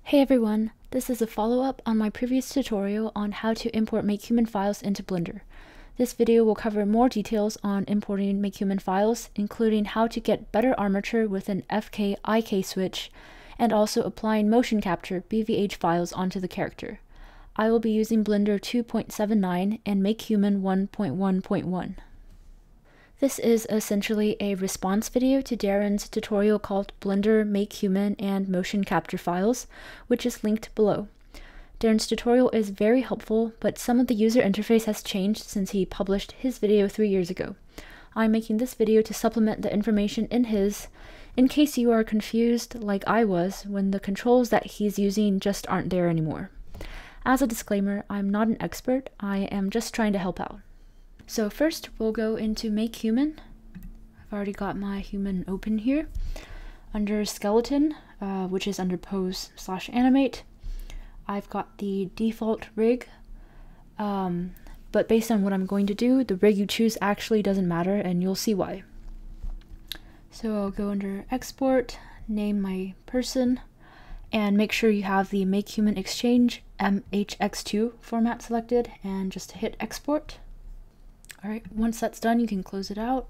Hey everyone, this is a follow-up on my previous tutorial on how to import MakeHuman files into Blender. This video will cover more details on importing MakeHuman files, including how to get better armature with an FK-IK switch, and also applying motion capture BVH files onto the character. I will be using Blender 2.79 and MakeHuman 1.1.1. This is essentially a response video to Darrin's tutorial called Blender, MakeHuman, and Motion Capture Files, which is linked below. Darrin's tutorial is very helpful, but some of the user interface has changed since he published his video 3 years ago. I'm making this video to supplement the information in his, in case you are confused like I was when the controls that he's using just aren't there anymore. As a disclaimer, I'm not an expert, I am just trying to help out. So first, we'll go into MakeHuman. I've already got my human open here. Under Skeleton, which is under Pose/Animate, I've got the default rig. But based on what I'm going to do, the rig you choose actually doesn't matter, and you'll see why. So I'll go under Export, name my person, and make sure you have the MakeHuman Exchange MHX2 format selected, and just hit Export. Alright, once that's done, you can close it out.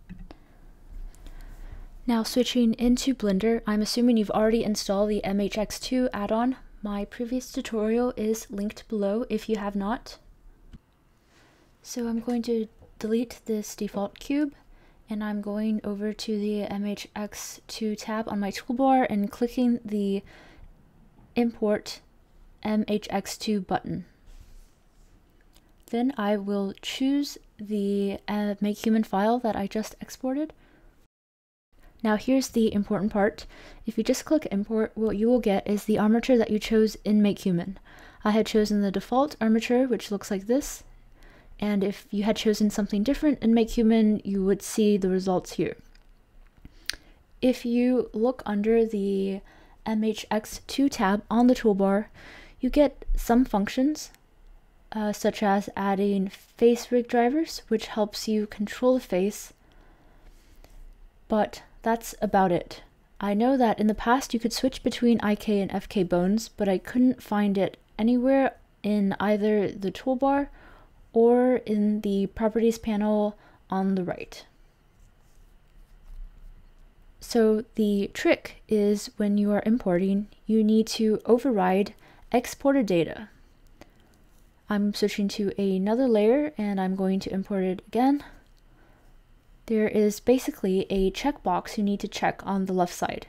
Now switching into Blender, I'm assuming you've already installed the MHX2 add-on. My previous tutorial is linked below if you have not. So I'm going to delete this default cube, and I'm going over to the MHX2 tab on my toolbar and clicking the Import MHX2 button. Then I will choose the MakeHuman file that I just exported. Now here's the important part. If you just click import, what you will get is the armature that you chose in MakeHuman. I had chosen the default armature, which looks like this, and if you had chosen something different in MakeHuman, you would see the results here. If you look under the MHX2 tab on the toolbar, you get some functions, such as adding face rig drivers, which helps you control the face, but that's about it. I know that in the past you could switch between IK and FK bones, but I couldn't find it anywhere in either the toolbar or in the properties panel on the right. So the trick is when you are importing, you need to override exported data. I'm switching to another layer and I'm going to import it again. There is basically a checkbox you need to check on the left side.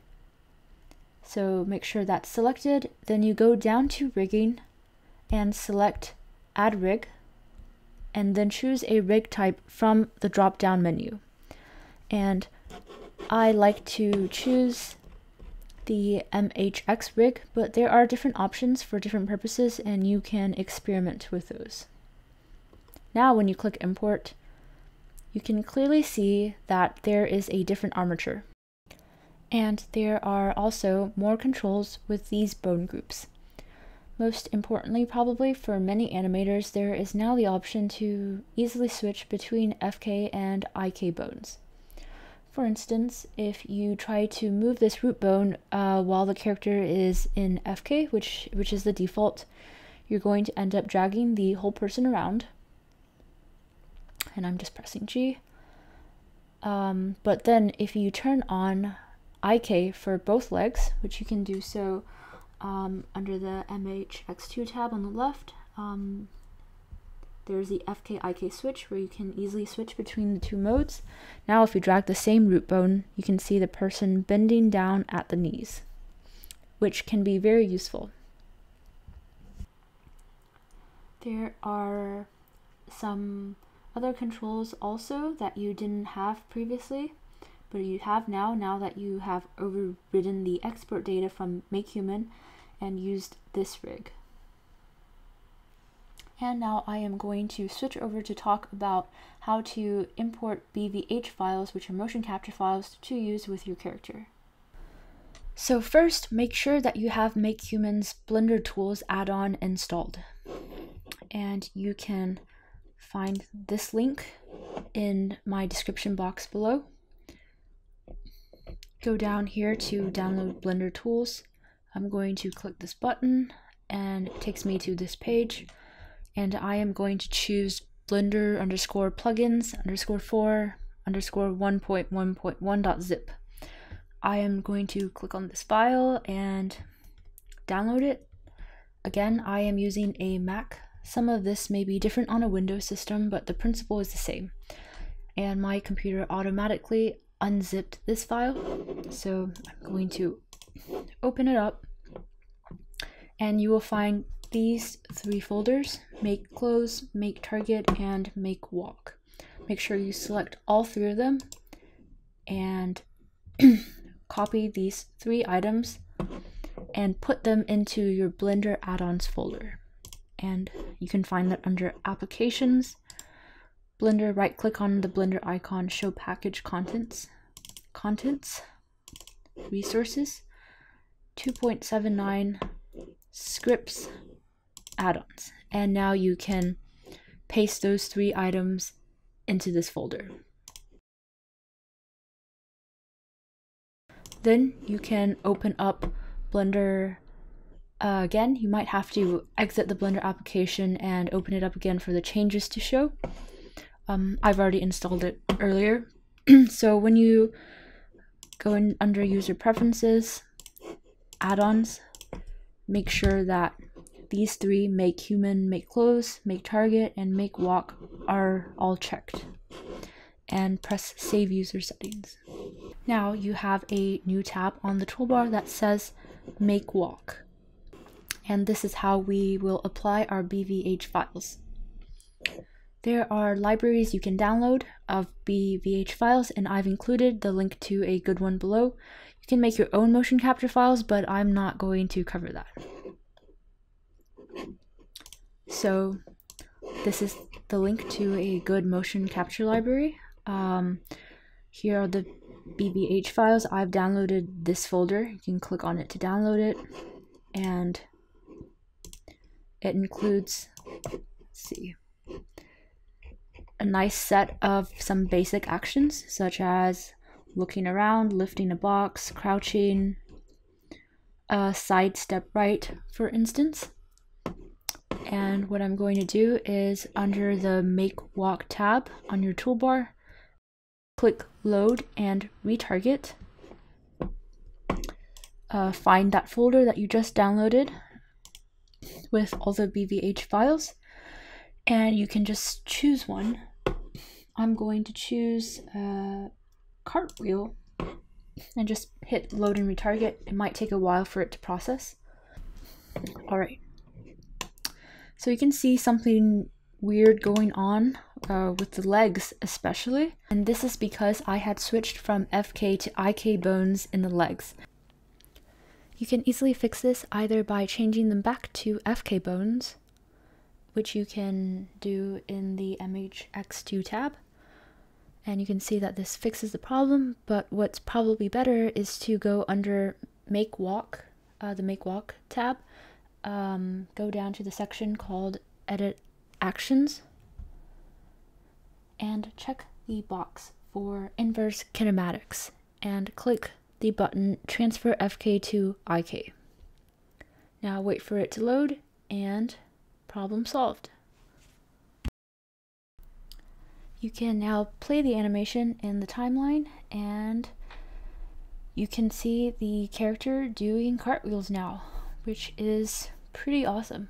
So make sure that's selected, then you go down to rigging and select add rig, and then choose a rig type from the drop down menu. And I like to choose the MHX rig, but there are different options for different purposes and you can experiment with those. Now when you click import, you can clearly see that there is a different armature. And there are also more controls with these bone groups. Most importantly, probably for many animators, there is now the option to easily switch between FK and IK bones. For instance, if you try to move this root bone while the character is in FK, which is the default, you're going to end up dragging the whole person around. And I'm just pressing G. But then if you turn on IK for both legs, which you can do so under the MHX2 tab on the left, there's the FK-IK switch where you can easily switch between the two modes. Now if you drag the same root bone, you can see the person bending down at the knees, which can be very useful. There are some other controls also that you didn't have previously, but you have now that you have overridden the export data from MakeHuman and used this rig. And now I am going to switch over to talk about how to import BVH files, which are motion capture files, to use with your character. So first, make sure that you have MakeHuman's BlenderTools add-on installed. And you can find this link in my description box below. Go down here to download BlenderTools. I'm going to click this button and it takes me to this page, and I am going to choose blender underscore plugins underscore 4 underscore 1.1.1.zip. I am going to click on this file and download it. Again, I am using a Mac. Some of this may be different on a Windows system, but the principle is the same. And my computer automatically unzipped this file. So I'm going to open it up, and you will find these 3 folders: make close, make target, and make walk. Make sure you select all 3 of them and copy these 3 items and put them into your Blender add-ons folder. And you can find that under Applications, Blender, right click on the Blender icon, show package contents, resources, 2.79 scripts, add-ons. And now you can paste those 3 items into this folder. Then you can open up Blender again. You might have to exit the Blender application and open it up again for the changes to show. I've already installed it earlier. So when you go in under User Preferences, Add-ons, make sure that these 3, make human, make close, make target, and make walk, are all checked. And press Save User Settings. Now you have a new tab on the toolbar that says Make Walk. And this is how we will apply our BVH files. There are libraries you can download of BVH files, and I've included the link to a good one below. You can make your own motion capture files, but I'm not going to cover that. So this is the link to a good motion capture library. Here are the BVH files. I've downloaded this folder. You can click on it to download it, and it includes, let's see, a nice set of some basic actions such as looking around, lifting a box, crouching, side step right, for instance. And what I'm going to do is under the Make Walk tab on your toolbar, click Load and Retarget. Find that folder that you just downloaded with all the BVH files, and you can just choose one. I'm going to choose Cartwheel and just hit Load and Retarget. It might take a while for it to process. Alright. So you can see something weird going on with the legs especially, and this is because I had switched from FK to IK bones in the legs. You can easily fix this either by changing them back to FK bones, which you can do in the MHX2 tab, and you can see that this fixes the problem, but what's probably better is to go under Make Walk, the Make Walk tab, go down to the section called Edit Actions, and check the box for Inverse Kinematics, and click the button Transfer FK to IK. Now wait for it to load, and problem solved. You can now play the animation in the timeline, and you can see the character doing cartwheels now, which is pretty awesome.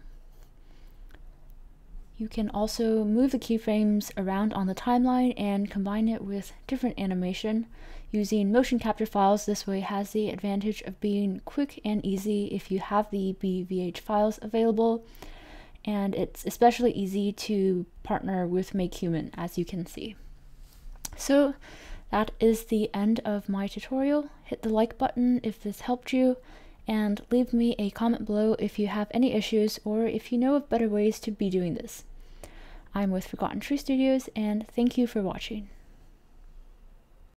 You can also move the keyframes around on the timeline and combine it with different animation using motion capture files. This way has the advantage of being quick and easy if you have the BVH files available, and it's especially easy to partner with MakeHuman, as you can see. So that is the end of my tutorial. Hit the like button if this helped you, and leave me a comment below if you have any issues or if you know of better ways to be doing this. I'm with Forgotten Tree Studios, and thank you for watching.